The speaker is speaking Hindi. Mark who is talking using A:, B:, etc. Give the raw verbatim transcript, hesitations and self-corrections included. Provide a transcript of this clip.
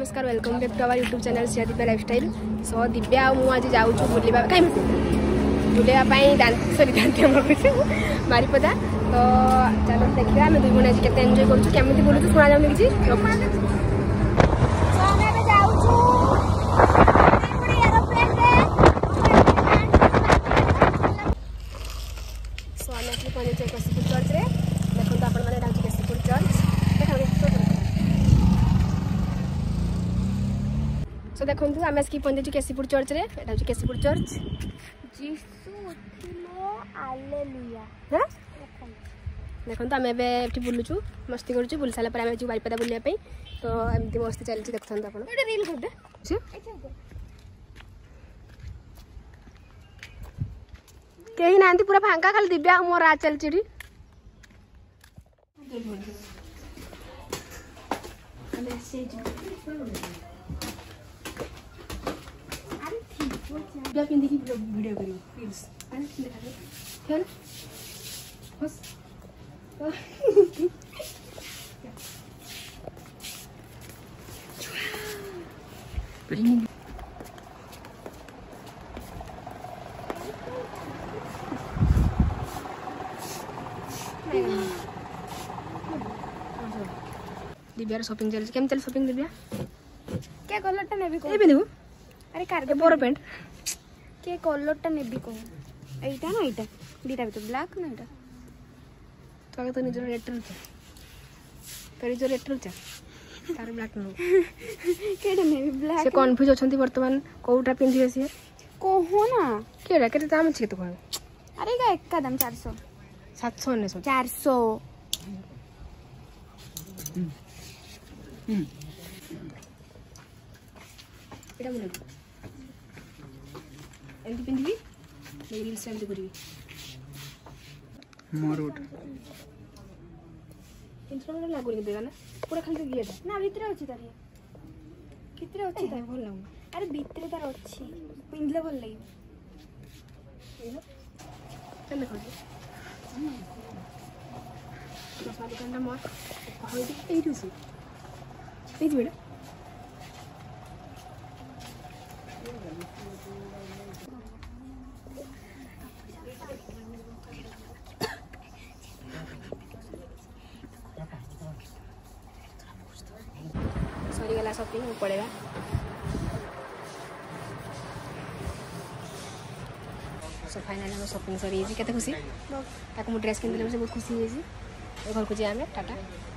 A: नमस्कार welcome back to our YouTube channel Siya Divya lifestyle. So Divya मु आज जाऊँ बुलवा कहीं बुलवाई दांत सरी दांत बारिपदा। तो चलो देखिए आम दुई भण आज के एंजय करुँ बुलूँ शुणा जाऊनी किसी केसीपुर चर्च रे देखो तो आपण मैंने केसीपुर चर्च सो देखो आम आसिक पहुंचे केसीपुर चर्च रे एटा होची केसीपुर चर्च जीसु उठिलो हालेलुया हां देखो तो आम एबे बुलुचु मस्ती करूँ बुल सारा आम जो बारिपदा बुलापी। तो एमती मस्ती चलती देखते आप रील करते कहीं ना पूरा फांका खाली दिव्या मोर आ चलची पिंधिकी वीडियो करियो प्लीज चल बस दिव्यार शॉपिंग चल केम चल शॉपिंग दिव्या
B: के कलर टा नेबी को
A: ए बिंदु
B: अरे कार्गो
A: बोरो पैंट
B: के कलर टा नेबी को एटा ना एटा दीटा तो ब्लैक ना एटा
A: तो तो निजर रेड रह करी जो रेड रह तार ब्लैक न
B: केडा नेबी ब्लैक
A: से कंफ्यूज अछंती वर्तमान कोउटा पिंधी से
B: कोहो ना
A: केडा केते दाम छै तो कोन
B: अरे का एक का दाम चार सौ
A: सात सौ ने
B: चार सौ
A: हम्म एटा बोल एंती पिंधी रील सेंड करी
C: मोरोट
A: इंस्टाग्राम लागू नहीं देगा ना पूरा खाली गिया था
B: ना भीतर अछि तारी कितरे अछि तार
A: भल लागू
B: अरे भीतर तार अछि पिंधले भल लागि
A: चल देखो बस वाली कंडा मोर होई ए रुसी ए बेटा सरी गला शॉपिंग पड़ेगा सो फाइनली हम शॉपिंग सरी केते खुशी ताको मु ड्रेस किन देले बहुत खुशी होई छी घर को जे आमे टाटा।